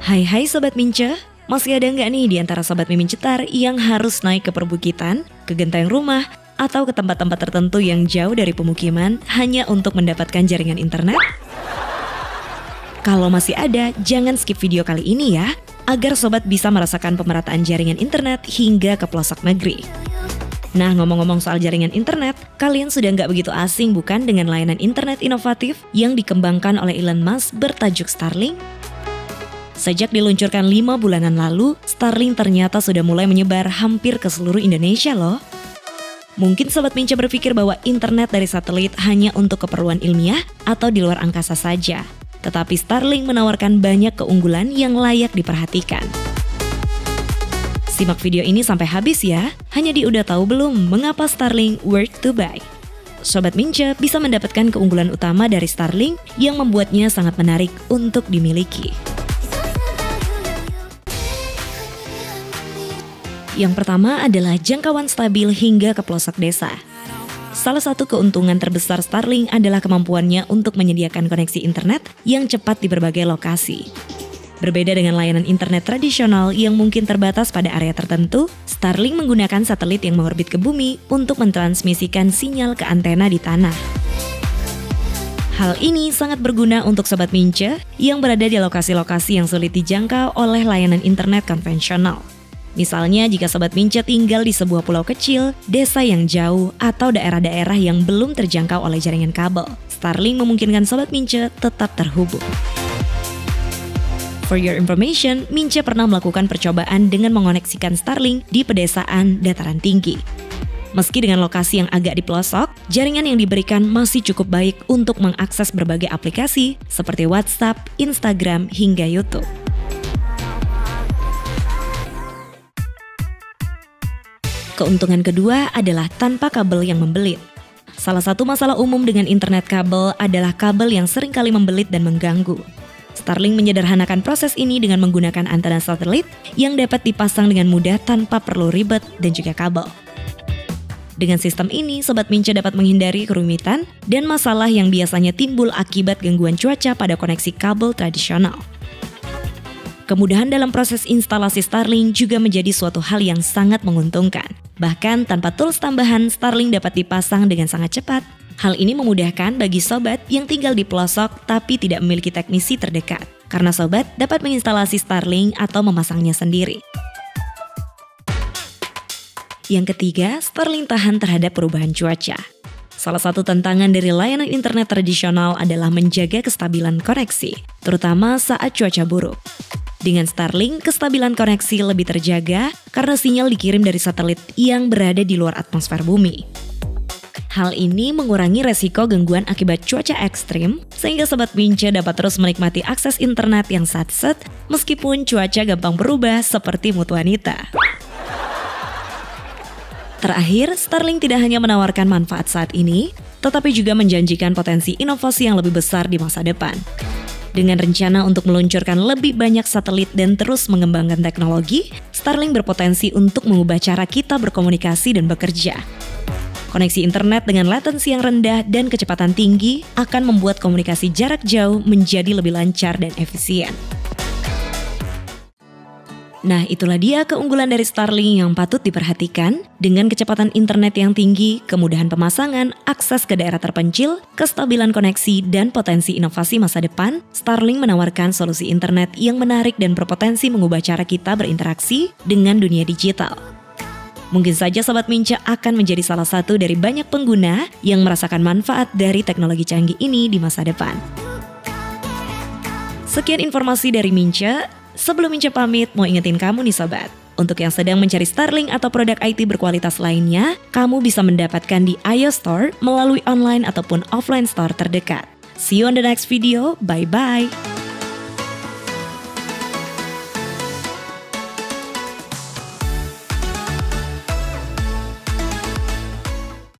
Hai Sobat Mince, masih ada nggak nih di antara Sobat Mimin Cetar yang harus naik ke perbukitan, ke genteng rumah, atau ke tempat-tempat tertentu yang jauh dari pemukiman hanya untuk mendapatkan jaringan internet? Kalau masih ada, jangan skip video kali ini ya, agar Sobat bisa merasakan pemerataan jaringan internet hingga ke pelosok negeri. Nah, ngomong-ngomong soal jaringan internet, kalian sudah nggak begitu asing bukan dengan layanan internet inovatif yang dikembangkan oleh Elon Musk bertajuk Starlink? Sejak diluncurkan 5 bulanan lalu, Starlink ternyata sudah mulai menyebar hampir ke seluruh Indonesia loh. Mungkin Sobat Mince berpikir bahwa internet dari satelit hanya untuk keperluan ilmiah atau di luar angkasa saja. Tetapi Starlink menawarkan banyak keunggulan yang layak diperhatikan. Simak video ini sampai habis ya. Hanya di udah tahu belum mengapa Starlink worth to buy? Sobat Mince bisa mendapatkan keunggulan utama dari Starlink yang membuatnya sangat menarik untuk dimiliki. Yang pertama adalah jangkauan stabil hingga ke pelosok desa. Salah satu keuntungan terbesar Starlink adalah kemampuannya untuk menyediakan koneksi internet yang cepat di berbagai lokasi. Berbeda dengan layanan internet tradisional yang mungkin terbatas pada area tertentu, Starlink menggunakan satelit yang mengorbit ke bumi untuk mentransmisikan sinyal ke antena di tanah. Hal ini sangat berguna untuk Sobat Mince yang berada di lokasi-lokasi yang sulit dijangkau oleh layanan internet konvensional. Misalnya jika Sobat Mince tinggal di sebuah pulau kecil, desa yang jauh, atau daerah-daerah yang belum terjangkau oleh jaringan kabel, Starlink memungkinkan Sobat Mince tetap terhubung. For your information, Mince pernah melakukan percobaan dengan mengoneksikan Starlink di pedesaan dataran tinggi. Meski dengan lokasi yang agak di pelosok, jaringan yang diberikan masih cukup baik untuk mengakses berbagai aplikasi seperti WhatsApp, Instagram, hingga YouTube. Keuntungan kedua adalah tanpa kabel yang membelit. Salah satu masalah umum dengan internet kabel adalah kabel yang seringkali membelit dan mengganggu. Starlink menyederhanakan proses ini dengan menggunakan antena satelit yang dapat dipasang dengan mudah tanpa perlu ribet dan juga kabel. Dengan sistem ini, Sobat Mince dapat menghindari kerumitan dan masalah yang biasanya timbul akibat gangguan cuaca pada koneksi kabel tradisional. Kemudahan dalam proses instalasi Starlink juga menjadi suatu hal yang sangat menguntungkan. Bahkan tanpa tools tambahan, Starlink dapat dipasang dengan sangat cepat. Hal ini memudahkan bagi Sobat yang tinggal di pelosok tapi tidak memiliki teknisi terdekat. Karena Sobat dapat menginstalasi Starlink atau memasangnya sendiri. Yang ketiga, Starlink tahan terhadap perubahan cuaca. Salah satu tantangan dari layanan internet tradisional adalah menjaga kestabilan koneksi, terutama saat cuaca buruk. Dengan Starlink, kestabilan koneksi lebih terjaga karena sinyal dikirim dari satelit yang berada di luar atmosfer bumi. Hal ini mengurangi resiko gangguan akibat cuaca ekstrim, sehingga Sobat Mince dapat terus menikmati akses internet yang satset meskipun cuaca gampang berubah seperti mood wanita. Terakhir, Starlink tidak hanya menawarkan manfaat saat ini, tetapi juga menjanjikan potensi inovasi yang lebih besar di masa depan. Dengan rencana untuk meluncurkan lebih banyak satelit dan terus mengembangkan teknologi, Starlink berpotensi untuk mengubah cara kita berkomunikasi dan bekerja. Koneksi internet dengan latensi yang rendah dan kecepatan tinggi akan membuat komunikasi jarak jauh menjadi lebih lancar dan efisien. Nah, itulah dia keunggulan dari Starlink yang patut diperhatikan. Dengan kecepatan internet yang tinggi, kemudahan pemasangan, akses ke daerah terpencil, kestabilan koneksi, dan potensi inovasi masa depan, Starlink menawarkan solusi internet yang menarik dan berpotensi mengubah cara kita berinteraksi dengan dunia digital. Mungkin saja Sobat Mince akan menjadi salah satu dari banyak pengguna yang merasakan manfaat dari teknologi canggih ini di masa depan. Sekian informasi dari Mince. Sebelum Mince pamit, mau ingetin kamu nih Sobat. Untuk yang sedang mencari Starlink atau produk IT berkualitas lainnya, kamu bisa mendapatkan di iOS Store melalui online ataupun offline store terdekat. See you on the next video, bye-bye!